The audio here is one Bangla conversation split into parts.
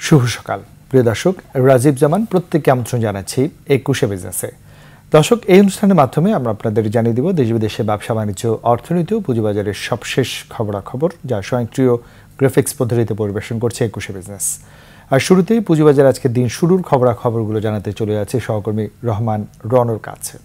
শুভ সকাল প্রিয় দর্শক, রাজীব জামান প্রত্যেককে আমন্ত্রণ জানাচ্ছি 21 বিজনেসে। দর্শক, এই অনুষ্ঠানের মাধ্যমে আমরা আপনাদের জানিয়ে দিব দেশ বিদেশে ব্যবসা বাণিজ্য, অর্থনীতি ও পুঁজিবাজারের সবশেষ খবরাখবর, যা স্বয়ংক্রিয় গ্রাফিক্স পদ্ধতিতে পরিবেশন করছে 21 বিজনেস। আর শুরুতেই পুঁজিবাজার আজকের দিন শুরুর খবরাখবরগুলো জানাতে চলে যাচ্ছে সহকর্মী রহমান রনর কাছে।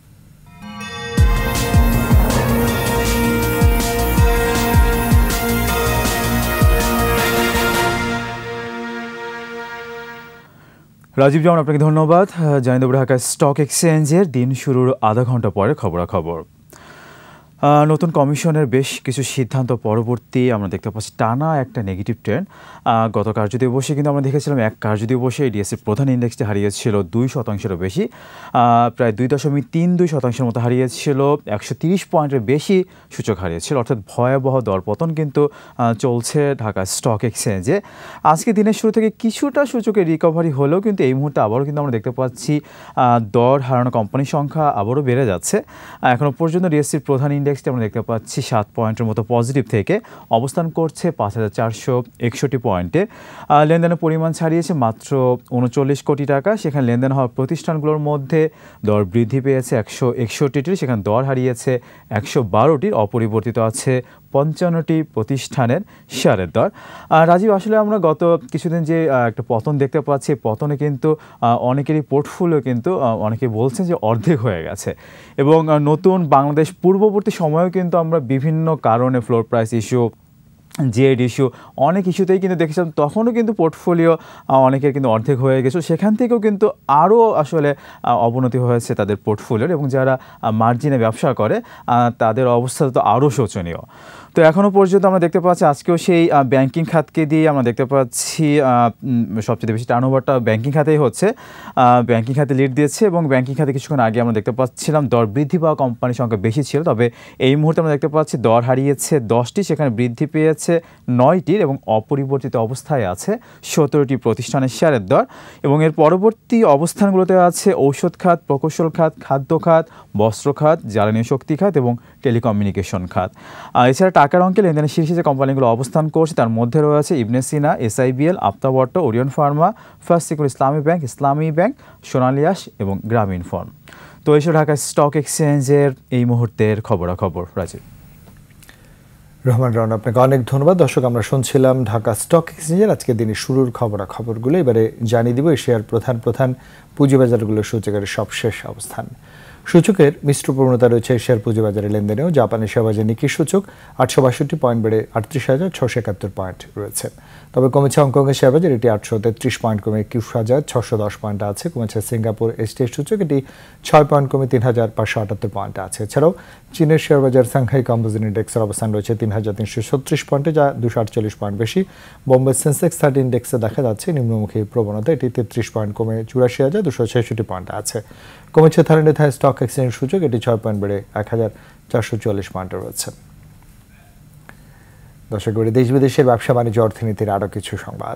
রাজীব জামান, আপনাকে ধন্যবাদ। জানিয়ে দেব ঢাকা স্টক এক্সচেঞ্জের দিন শুরুর আধা ঘন্টা পরে খবরাখবর। নতুন কমিশনের বেশ কিছু সিদ্ধান্ত পরবর্তী আমরা দেখতে পাচ্ছি টানা একটা নেগেটিভ ট্রেন্ড। গত কার্যদিবসে কিন্তু আমরা দেখেছিলাম এক কার্যদিবসে ডিএসসির প্রধান ইন্ডেক্সটি হারিয়েছিল 2%-এরও বেশি, প্রায় 2.32% মতো হারিয়েছিল, 130 পয়েন্টের বেশি সূচক হারিয়েছিল, অর্থাৎ ভয়াবহ দরপতন কিন্তু চলছে ঢাকা স্টক এক্সচেঞ্জে। আজকে দিনের শুরু থেকে কিছুটা সূচকের রিকভারি হলেও কিন্তু এই মুহূর্তে আবারও কিন্তু আমরা দেখতে পাচ্ছি দর হারানো কোম্পানির সংখ্যা আবারও বেড়ে যাচ্ছে। এখনও পর্যন্ত ডিএসসির প্রধান ইন্ডেক্সটি আমরা দেখতে পাচ্ছি 7 পয়েন্টের মতো পজিটিভ থেকে অবস্থান করছে 5,461 পয়েন্টে। লেনদেনের পরিমাণ ছাড়িয়েছে মাত্র 39 কোটি টাকা। সেখানে লেনদেন হওয়া প্রতিষ্ঠানগুলোর মধ্যে দর বৃদ্ধি পেয়েছে 161টির, সেখানে দর হারিয়েছে 112টির, অপরিবর্তিত আছে 55টি প্রতিষ্ঠানের শেয়ারের দর। রাজীব, আসলে আমরা গত কিছুদিন যে একটা পতন দেখতে পাচ্ছি, পতনে কিন্তু অনেকেরই পোর্টফোলিও কিন্তু অনেকে বলছেন যে অর্ধেক হয়ে গেছে, এবং নতুন বাংলাদেশ পূর্ববর্তী সময়েও কিন্তু আমরা বিভিন্ন কারণে floor price issue, Z issue, অনেক ইস্যুতেই কিন্তু দেখেছিলাম তখনও কিন্তু পোর্টফোলিও অনেকের কিন্তু অর্ধেক হয়ে গেছে। সেখান থেকেও কিন্তু আরও আসলে অবনতি হয়েছে তাদের পোর্টফোলিওর, এবং যারা মার্জিনে ব্যবসা করে তাদের অবস্থা তো আরও শোচনীয়। তো এখনও পর্যন্ত আমরা দেখতে পাচ্ছি আজকেও সেই ব্যাংকিং খাতকে দিয়ে আমরা দেখতে পাচ্ছি সবচেয়ে বেশি টার্নওভারটা ব্যাংকিং খাতেই হচ্ছে। ব্যাংকিং খাতে লিড দিয়েছে, এবং ব্যাংকিং খাতে কিছুক্ষণ আগে আমরা দেখতে পাচ্ছিলাম দর বৃদ্ধি পাওয়া কোম্পানির সংখ্যা বেশি ছিল, তবে এই মুহূর্তে আমরা দেখতে পাচ্ছি দর হারিয়েছে 10টি, সেখানে বৃদ্ধি পেয়েছে 9টির, এবং অপরিবর্তিত অবস্থায় আছে 17টি প্রতিষ্ঠানের শেয়ারের দর। এবং এর পরবর্তী অবস্থানগুলোতে আছে ঔষধ খাত, প্রকৌশল খাত, খাদ্য খাত, বস্ত্র খাত, জ্বালানি শক্তি খাত এবং টেলিকমিউনিকেশন খাত। এছাড়া টাকার অঙ্কে লেনদেনের শীর্ষে যে কোম্পানিগুলো অবস্থান করছে তার মধ্যে রয়েছে ইবনে সিনা, এসআইবিএল, আপ্তাবর্ত, Orion pharma, first secure Islami bank, সোনালিয়াস এবং গ্রামীণ ফোন। তো এসব ঢাকা স্টক এক্সচেঞ্জের এই মুহূর্তের খবরাখবর। রাজীব। রহমান রান, আপনাকে অনেক ধন্যবাদ। দর্শক, আমরা শুনছিলাম ঢাকা স্টক এক্সচেঞ্জের আজকের দিনের শুরুর খবরাখবরগুলো। এবারে জানিয়ে দিব এশিয়ার প্রধান পুঁজিবাজারগুলোর সূচকের সবশেষ অবস্থান। সূচকের মিশ্র প্রবণতা রয়েছে এশিয়ার পুঁজিবাজারের লেনদেনেও। জাপানের শেয়ারবাজার নিকি সূচক 862 পয়েন্ট বেড়ে 38,671 পয়েন্ট রয়েছে। তবে কমেছে হংকংয়ের শেয়ারবাজার, এটি 833 পয়েন্ট কমে 21,610 পয়েন্টে আছে। কমেছে সিঙ্গাপুর এসটিএক্স সূচক, এটি 6 পয়েন্ট কমে 3,578 পয়েন্টে আছে। এছাড়াও চীনের শেয়ারবাজার সাংহাই কম্পোজিট ইন্ডেক্সের অবস্থান রয়েছে 3,336 পয়েন্টে, যা 248 পয়েন্ট বেশি। বোম্বে সেন্সেক্স 30 ইন্ডেক্সে দেখা যাচ্ছে নিম্নমুখী প্রবণতা, এটি 33 পয়েন্ট কমে 84,266 পয়েন্টে আছে। কমেছে থাইল্যান্ডের থাই স্টক এক্সচেঞ্জ সূচক, এটি 6 পয়েন্ট বেড়ে 1,444 পয়েন্টে রয়েছে। দর্শক, দেশ বিদেশের ব্যবসা বাণিজ্য, অর্থনীতির আরও কিছু সংবাদ।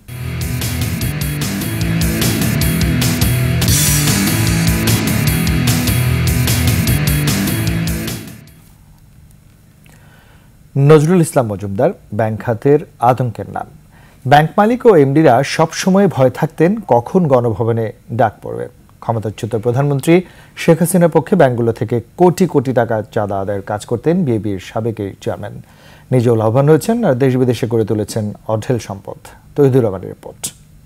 নজরুল ইসলাম মজুমদার ব্যাংক খাতের আতঙ্কের নাম। ব্যাংক মালিক ও এমডিরা সবসময় ভয় থাকতেন কখন গণভবনে ডাক পড়বে। ক্ষমতাচ্যুত প্রধানমন্ত্রী শেখ হাসিনার পক্ষে ব্যাংকগুলো থেকে কোটি কোটি টাকা চাঁদা আদায়ের কাজ করতেন বিএবির সাবেক এই চেয়ারম্যান। নিজেও লাভবান হয়েছেন আর দেশ বিদেশে গড়ে তুলেছেন অঢেল সম্পদ। তহিদুর রহমানের রিপোর্ট।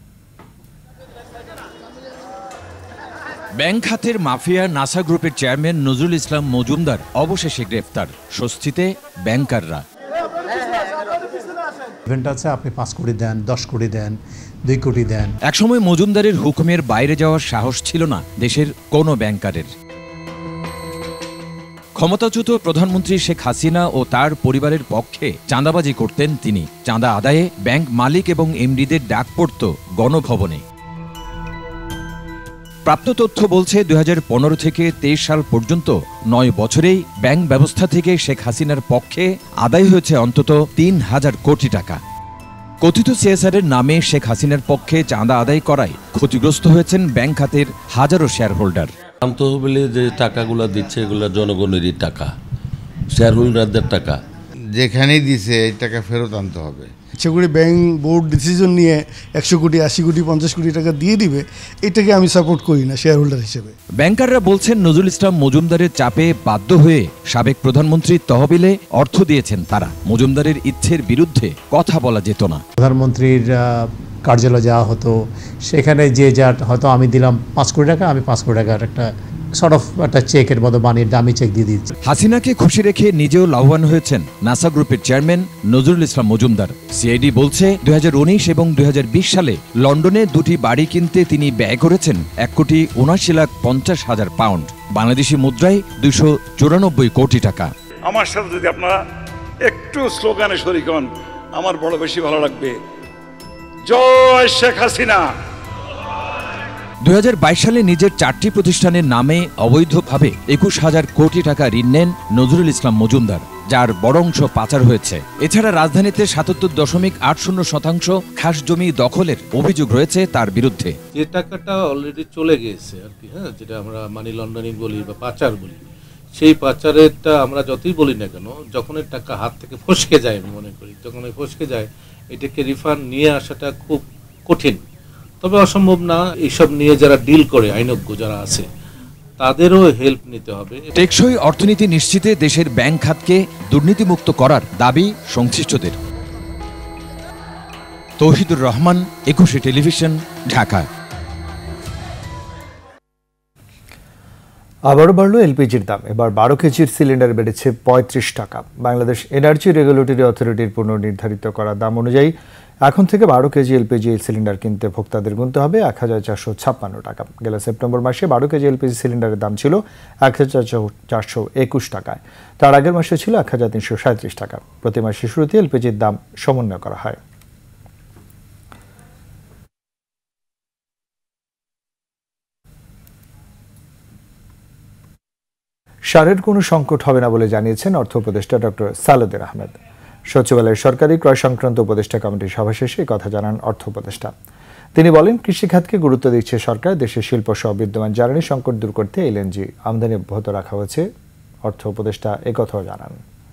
ব্যাংক খাতের মাফিয়া নাসা গ্রুপের চেয়ারম্যান নজরুল ইসলাম মজুমদার অবশেষে গ্রেফতার। স্বস্তিতে ব্যাংকাররা। আপনি 5 কোটি দেন, 10 কোটি দেন, 2 কোটি দেন। একসময় মজুমদারের হুকুমের বাইরে যাওয়ার সাহস ছিল না দেশের কোনো ব্যাংকারের। ক্ষমতাচ্যুত প্রধানমন্ত্রী শেখ হাসিনা ও তার পরিবারের পক্ষে চাঁদাবাজি করতেন তিনি। চাঁদা আদায়ে ব্যাংক মালিক এবং এমডিদের ডাক পড়ত গণভবনে। প্রাপ্ত তথ্য বলছে 2015 থেকে 23 সাল পর্যন্ত 9 বছরেই ব্যাংক ব্যবস্থা থেকে শেখ হাসিনার পক্ষে আদায় হয়েছে অন্তত 3,000 কোটি টাকা। কথিত সিএসআরের নামে শেখ হাসিনার পক্ষে চাঁদা আদায় করায় ক্ষতিগ্রস্ত হয়েছেন ব্যাংক খাতের হাজারো শেয়ার হোল্ডার। তহবিলে যে টাকাগুলো দিচ্ছে এগুলো জনগণেরই টাকা, শেয়ার হোল্ডারদের টাকা। যেখানেই দিছে এই টাকা ফেরত আনতে হবে। ইচ্ছা করে ব্যাংক বোর্ড ডিসিশন নিয়ে 100 কোটি 80 কোটি 50 কোটি টাকা দিয়ে দিবে, এটাকে আমি সাপোর্ট করি না শেয়ার হোল্ডার হিসেবে। ব্যাংকাররা বলছেন নজরুল ইসলাম মজুমদারের চাপে বাধ্য হয়ে সাবেক প্রধানমন্ত্রীর তহবিলে অর্থ দিয়েছেন তারা। মজুমদারের ইচ্ছের বিরুদ্ধে কথা বলা যেত না। প্রধানমন্ত্রীর কার্যালয় যাওয়া হতো, সেখানে যে যা হয়তো আমি দিলাম 5 কোটি টাকা, আমি 5 কোটি টাকার একটা সর্ট অফ একটা চেকের মতো বানিয়ে দামি চেক দিয়ে দিচ্ছি। হাসিনাকে খুশি রেখে নিজেও লাভবান হয়েছেন নাসা গ্রুপের চেয়ারম্যান নজরুল ইসলাম মজুমদার। সিআইডি বলছে 2019 এবং 2020 সালে লন্ডনে 2টি বাড়ি কিনতে তিনি ব্যয় করেছেন 1,79,50,000 পাউন্ড, বাংলাদেশি মুদ্রায় 294 কোটি টাকা। আমার সাথে যদি আপনারা একটু স্লোগানে শরীক হন, আমার বড় বেশি ভালো লাগবে। জয় শেখ হাসিনা। 2022 সালে নিজের 4টি প্রতিষ্ঠানের নামে অবৈধভাবে 21,000 কোটি টাকা ঋণ নেন নজরুল ইসলাম মজুমদার, যার বড় অংশ পাচার হয়েছে। এছাড়া রাজধানীতে 77.80% খাস জমি দখলের অভিযোগ রয়েছে তার বিরুদ্ধে। যে টাকাটা অলরেডি চলে গেছে আর কি, হ্যাঁ, যেটা আমরা মানি লন্ডারিং বলি বা পাচার বলি, সেই পাচারেরটা আমরা যতই বলি না কেন, যখন এর টাকা হাত থেকে ফসকে যায়, আমি মনে করি যখন ফসকে যায় এটাকে রিফান্ড নিয়ে আসাটা খুব কঠিন, তবে অসম্ভব না। এইসব নিয়ে যারা ডিল করে, আইনজ্ঞ যারা আছে, তাদেরও হেল্প নিতে হবে। টেকসই অর্থনীতি নিশ্চিতে দেশের ব্যাংক খাতকে দুর্নীতিমুক্ত করার দাবি সংশ্লিষ্টদের। তৌহিদুর রহমান, 21 টেলিভিশন, ঢাকা। আবারও বাড়ল এলপিজির দাম। এবার 12 কেজির সিলিন্ডার বেড়েছে 35 টাকা। বাংলাদেশ এনার্জি রেগুলেটরি অথরিটির পুনর্নির্ধারিত করা দাম অনুযায়ী এখন থেকে 12 কেজি এলপিজি সিলিন্ডার কিনতে ভোক্তাদের গুনতে হবে 1,456 টাকা। গেল সেপ্টেম্বর মাসে 12 কেজি এলপিজি সিলিন্ডারের দাম ছিল 1,421 টাকায়। তার আগের মাসে ছিল 1,337 টাকা। প্রতি মাসে শুরুতে এলপিজির দাম সমন্বয় করা হয়। সারের কোনো সংকট হবে না বলে জানিয়েছেন অর্থ উপদেষ্টা ডক্টর সালেউদ্দিন আহমেদ। সচিবালয়ের সরকারি ক্রয় সংক্রান্ত উপদেষ্টা কমিটির সভা শেষে কথা জানান অর্থ উপদেষ্টা। তিনি বলেন, কৃষি খাতকে গুরুত্ব দিচ্ছে সরকার। দেশের শিল্প সহ বিদ্যমান জ্বালানি সংকট দূর করতে এলএনজি আমদানি অব্যাহত রাখা হয়েছে। অর্থ উপদেষ্টা একথাও জানান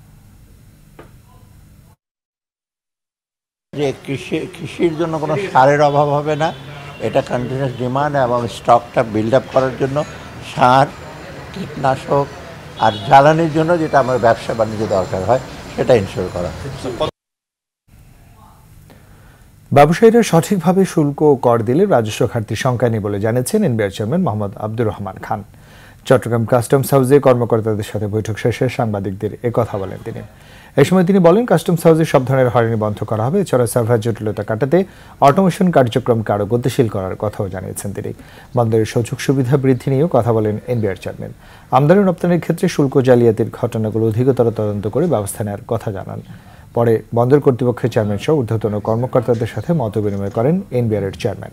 যে কৃষির জন্য কোনো সারের অভাব হবে না, এটা কন্টিনিউয়াস ডিমান্ড এবং স্টকটা বিল্ড আপ করার জন্য সার, কীটনাশক আর জ্বালানির জন্য যেটা আমার ব্যবসা বাণিজ্য দরকার হয় সেটা ইনশিওর করা। ব্যবসায়ীরা সঠিকভাবে শুল্ক ও কর দিলে রাজস্ব ঘাটতির শঙ্কা নেই বলে জানিয়েছেন NBR chairman Mohammad Abdur Rahman Khan. Chattogram customs হাউসে কর্মকর্তাদের সাথে বৈঠক শেষে সাংবাদিকদের একথা বলেন তিনি। এই সময় তিনি বলেন, কাস্টমস হাউসে সব ধরনের হয়রানি বন্ধ করা হবে। এছাড়া সার্ভার জটিলতা কাটাতে অটোমেশন কার্যক্রমকে আরও গতিশীল করার কথাও জানিয়েছেন তিনি। বন্দরের সুযোগ সুবিধা বৃদ্ধি নিয়েও কথা বলেন এনবিআর চেয়ারম্যান। আমদানি রপ্তানির ক্ষেত্রে শুল্ক জালিয়াতির ঘটনাগুলো অধিকতর তদন্ত করে ব্যবস্থা নেওয়ার কথা জানান। পরে বন্দর কর্তৃপক্ষের চেয়ারম্যান সহ ঊর্ধ্বতন কর্মকর্তাদের সাথে মত বিনিময় করেন এনবিআর এর চেয়ারম্যান।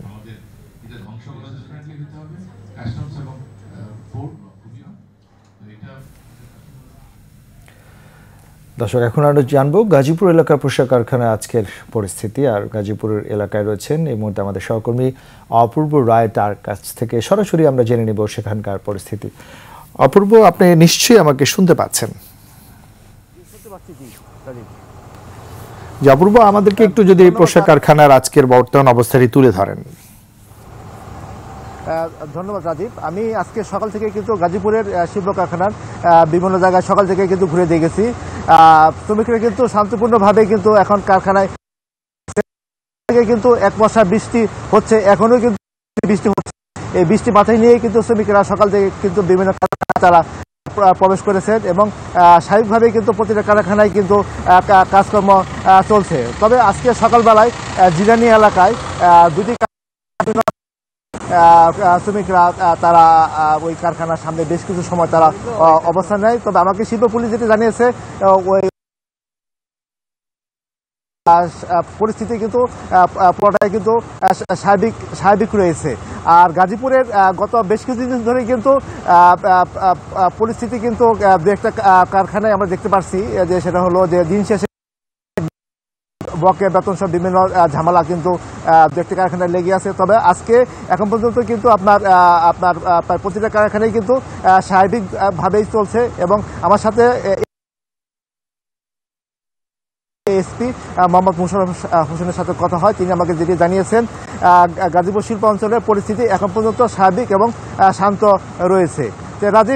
দর্শক, এখন আরো জানবো গাজীপুর এলাকার পোশাক কারখানার আজকের পরিস্থিতি। আর গাজীপুরের এলাকায় রয়েছেন এই মুহূর্তে আমাদের সহকর্মী অপূর্ব রায়, তার কাছ থেকে সরাসরি আমরা জেনে নেব সেখানকার পরিস্থিতি। অপূর্ব, আপনি নিশ্চয়ই আমাকে শুনতে পাচ্ছেন? অপূর্ব, আমাদেরকে একটু যদি এই পোশাক কারখানার আজকের বর্তমান অবস্থাটি তুলে ধরেন। ধন্যবাদ রাজীব। আমি আজকে সকাল থেকে কিন্তু গাজীপুরের শিল্প কারখানার বিভিন্ন জায়গায় সকাল থেকে কিন্তু ঘুরে দিয়ে গেছি। শ্রমিকরা কিন্তু শান্তিপূর্ণভাবে কিন্তু এখন কারখানায় কিন্তু এক বর্ষা বৃষ্টি হচ্ছে, এখনো কিন্তু বৃষ্টি হচ্ছে। এই বৃষ্টি মাথায় নিয়ে কিন্তু শ্রমিকরা সকাল থেকে কিন্তু বিভিন্ন কারখানায় তারা প্রবেশ করেছেন এবং স্বাভাবিকভাবে কিন্তু প্রতিটা কারখানায় কিন্তু কাজকর্ম চলছে। তবে আজকে সকালবেলায় জিরানি এলাকায় দুটি শ্রমিকরা তারা ওই কারখানার সামনে বেশ কিছু সময় তারা অবস্থান নেয়। তবে আমাকে শিল্প পুলিশ যেটি জানিয়েছে, ওই পরিস্থিতি কিন্তু পুরোটাই কিন্তু স্বাভাবিক রয়েছে। আর গাজীপুরের গত বেশ কিছুদিন ধরে কিন্তু পরিস্থিতি কিন্তু দু একটা কারখানায় আমরা দেখতে পাচ্ছি যে সেটা হলো যে দিন শেষে বকেয়া বেতন সব বিভিন্ন ঝামেলা কিন্তু একটি কারখানায় লেগে আছে। তবে আজকে এখন পর্যন্ত কিন্তু আপনার প্রতিটা কারখানায় কিন্তু স্বাভাবিকভাবেই চলছে এবং আমার সাথে এসপি মোহাম্মদ মোশাররফ হোসেনের সাথে কথা হয়। তিনি আমাকে যেটি জানিয়েছেন, গাজীপুর শিল্প অঞ্চলের পরিস্থিতি এখন পর্যন্ত স্বাভাবিক এবং শান্ত রয়েছে। রাজীব,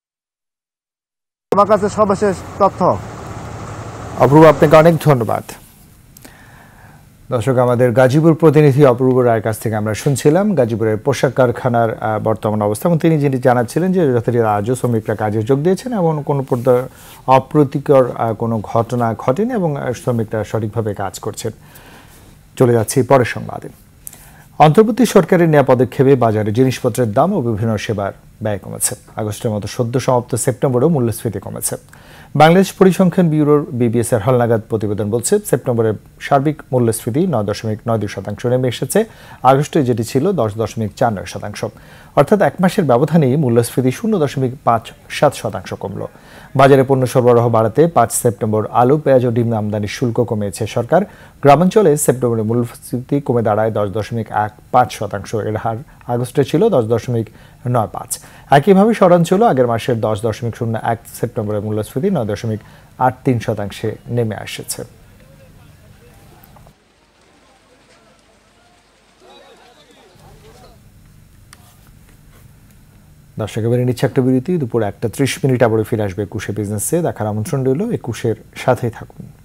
আমার কাছে সর্বশেষ তথ্য। অপূর্ব, আপনাকে অনেক ধন্যবাদ। দর্শক, আমাদের গাজীপুর প্রতিনিধি অপূর্ব রায়ের কাছ থেকে আমরা শুনছিলাম গাজীপুরের পোশাক কারখানার বর্তমান অবস্থা, এবং তিনি যিনি জানাচ্ছিলেন যে যথারীতি আজও শ্রমিকরা কাজে যোগ দিয়েছেন এবং কোনো অপ্রীতিকর কোনো ঘটনা ঘটেনি এবং শ্রমিকরা সঠিকভাবে কাজ করছেন। চলে যাচ্ছি পরের সংবাদে। অন্তর্বর্তী সরকারের নেওয়া পদক্ষেপে বাজারে জিনিসপত্রের দাম ও বিভিন্ন সেবার ব্যয় কমেছে। আগস্টের মতো সদ্য সমাপ্ত সেপ্টেম্বরেও মূল্যস্ফীতি কমেছে। বাংলাদেশ পরিসংখ্যান ব্যুরোর BBS এর হালনাগাদ প্রতিবেদন বলছে, সেপ্টেম্বরের সার্বিক মূল্যস্ফীতি 9.92% নেমে এসেছে আগস্টে যেটি ছিল 10.49%। অর্থাৎ এক মাসের ব্যবধানেই মূল্যস্ফীতি 0.57% কমল। বাজারে পণ্য সরবরাহ বাড়াতে 5 সেপ্টেম্বর আলু, পেঁয়াজ ও ডিম আমদানির শুল্ক কমিয়েছে সরকার। গ্রামাঞ্চলে সেপ্টেম্বরে মূল্যস্ফীতি কমে দাঁড়ায় 10.15%। এর হার আগস্টে ছিল 10.95। একইভাবে শহরাঞ্চলও আগের মাসের 10.01 সেপ্টেম্বরের মূল্যস্ফীতি 9.83% নেমে এসেছে। দর্শক, এবারে নিচ্ছে একটা বিরতি। দুপুর 1:30 আবারও ফিরে আসবে একুশে বিজনেসে। দেখার আমন্ত্রণ রইল। একুশের সাথেই থাকুন।